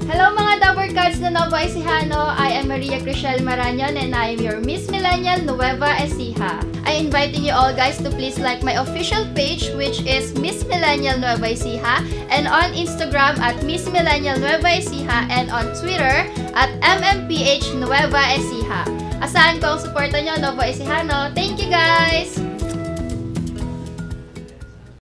Hello mga Dabarkads na Nueva Ecijano! I am Maria Crishel Maranyon and I am your Miss Millennial Nueva Ecija. I'm inviting you all guys to please like my official page which is Miss Millennial Nueva Ecija, and on Instagram at Miss Millennial Nueva Ecija, and on Twitter at MMPH Nueva Ecija. Asahan ko ang suporta nyo, Nueva Ecijano. Thank you guys!